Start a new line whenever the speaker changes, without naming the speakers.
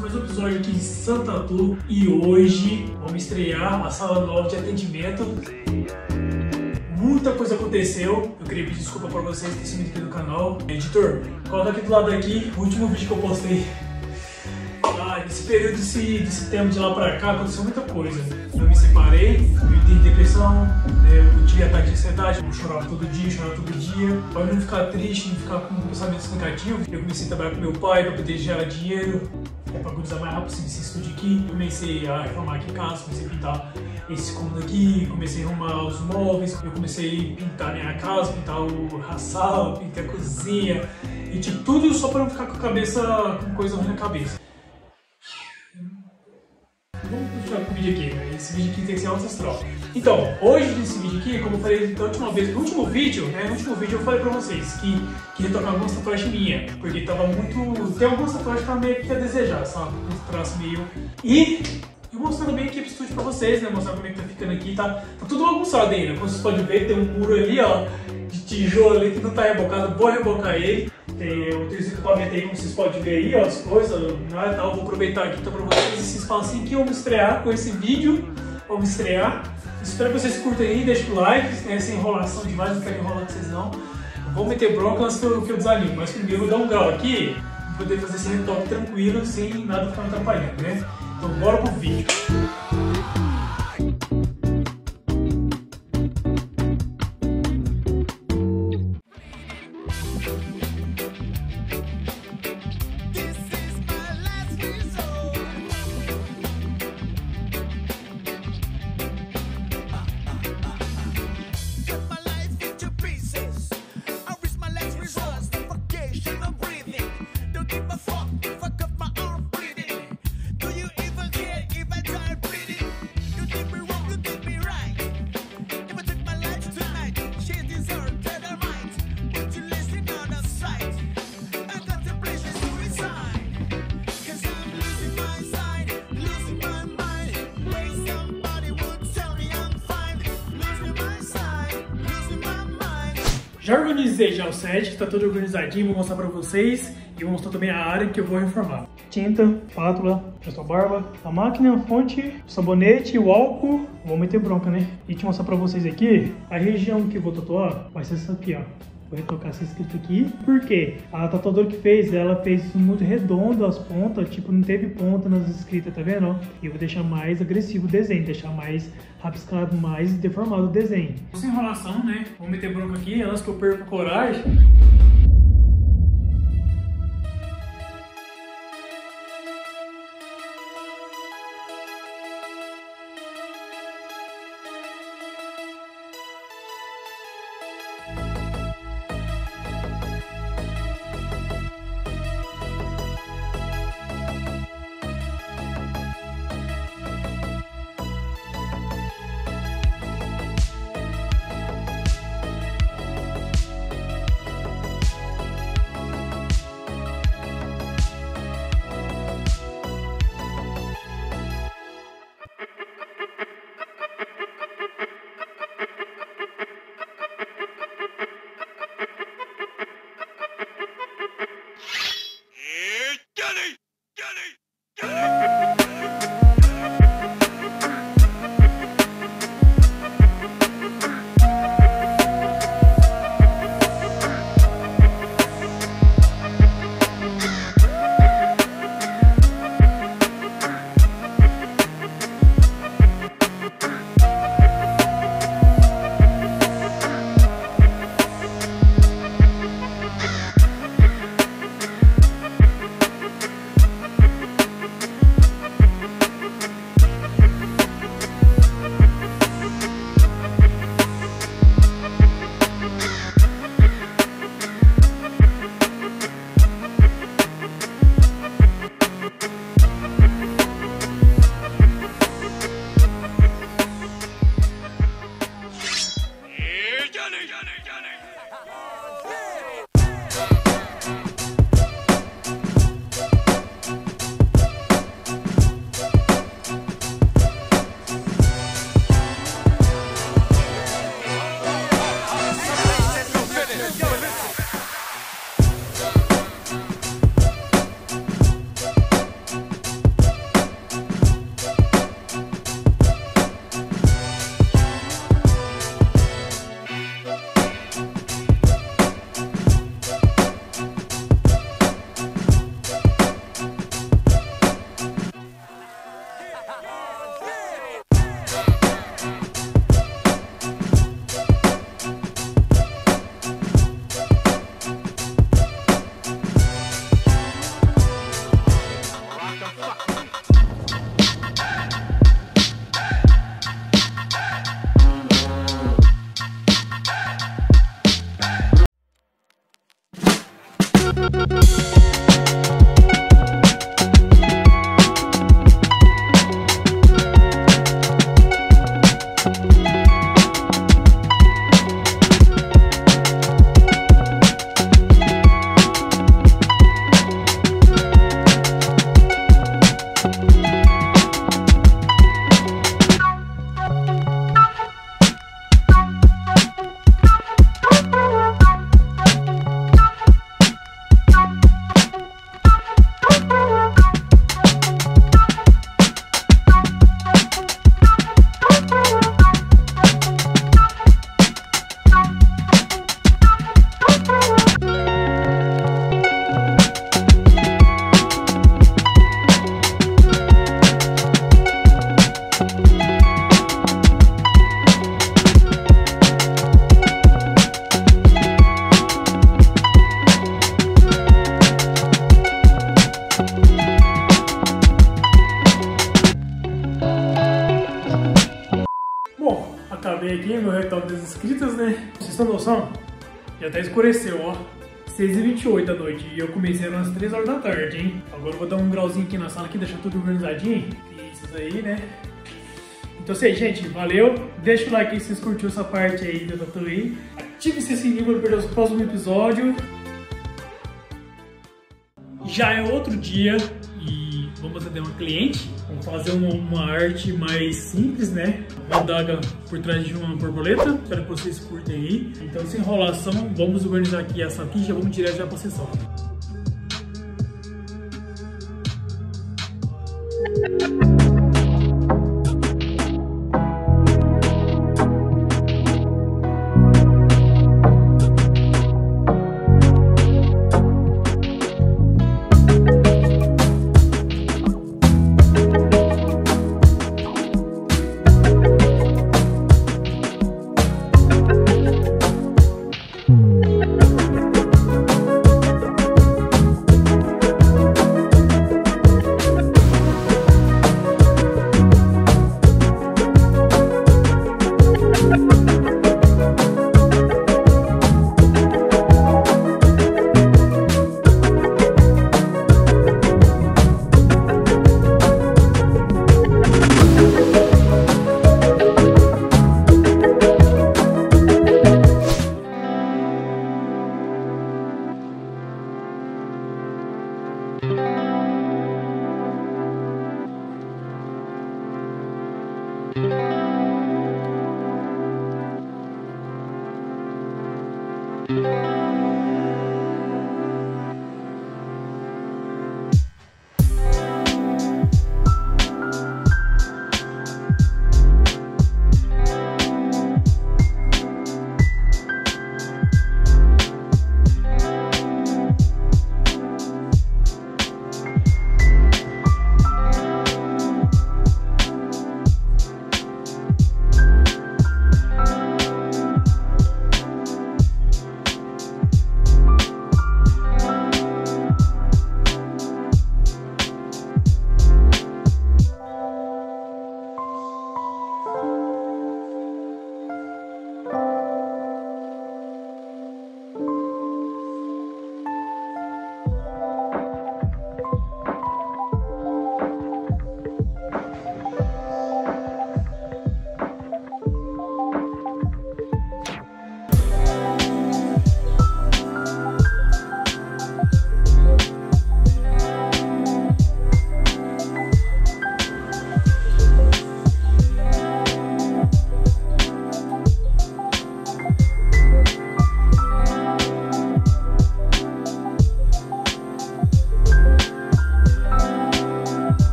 mais um episódio aqui em Santa Tu e hoje vamos estrear a sala nova de atendimento. Muita coisa aconteceu, eu queria pedir desculpa para vocês que estão aqui no canal. Editor, coloca aqui do lado aqui o último vídeo que eu postei. Nesse período desse tempo de lá pra cá aconteceu muita coisa. Eu me separei, eu tenho depressão, eu tive ataque de ansiedade, eu chorava todo dia. Para não ficar triste, não ficar com pensamentos negativos, eu comecei a trabalhar com meu pai para poder gerar dinheiro, para economizar mais rápido esse estúdio aqui. Comecei a reformar aqui em casa, comecei a pintar esse cômodo aqui, comecei a arrumar os móveis, eu comecei a pintar minha casa, pintar a sala, pintar a cozinha, e tipo, tudo só para não ficar com a cabeça, com coisa ruim na cabeça. Vamos continuar com o vídeo aqui, né? Esse vídeo aqui tem que ser alto astral. Então, hoje nesse vídeo aqui, como eu falei da última vez, no último vídeo eu falei pra vocês que queria tocar algumas tatuagens minhas, porque tava muito... Tem algumas tatuagens que tava meio que a desejar, sabe? Um traço meio... E eu mostrando bem aqui pro estúdio pra vocês, né? Mostrar como é que tá ficando aqui, tá tudo bagunçado ainda. Como vocês podem ver, tem um muro ali, ó, de tijolo ali que não tá rebocado, vou rebocar ele. Eu tenho esse equipamento aí, como vocês podem ver aí, ó, as coisas, né, tal. Vou aproveitar aqui então, pra vocês esse espacinho que vamos estrear com esse vídeo. Vamos estrear. Espero que vocês curtem aí, deixem o like, né, sem enrolação demais, não quero enrolar com vocês não. Eu vou meter bronca antes que eu desanimo, mas primeiro eu vou dar um grau aqui, pra poder fazer esse retoque tranquilo, sem nada ficar me atrapalhando, né? Então bora pro vídeo. Já organizei já o set, tá tudo organizadinho, vou mostrar pra vocês e vou mostrar também a área que eu vou reformar. Tinta, espátula, pasta barba, a máquina, a fonte, o sabonete, o álcool, vou meter bronca, né? E te mostrar pra vocês aqui, a região que eu vou tatuar vai ser essa aqui, ó. Vou retocar essa escrita aqui, porque a tatuadora que fez, ela fez muito redondo as pontas, tipo, não teve ponta nas escritas, tá vendo? E eu vou deixar mais agressivo o desenho, deixar mais rabiscado, mais deformado o desenho. Sem enrolação, né? Vou meter bronca aqui, antes que eu perca a coragem. falei aqui, meu retoque das inscritas, né? Vocês estão noção? Já até escureceu, ó. 6h28 da noite e eu comecei umas 3 horas da tarde, hein? Agora eu vou dar um grauzinho aqui na sala, aqui, deixar tudo organizadinho. Isso aí, né? Então, assim, gente, valeu. Deixa o like aí se vocês curtiram essa parte aí do Tatuí. Ative esse sininho para não perder os próximos episódios. Já é outro dia e vamos atender uma cliente. Vamos fazer uma arte mais simples, né? Uma adaga por trás de uma borboleta. Espero que vocês curtem aí. Então, sem enrolação, vamos organizar aqui essa aqui e já vamos direto já para a sessão.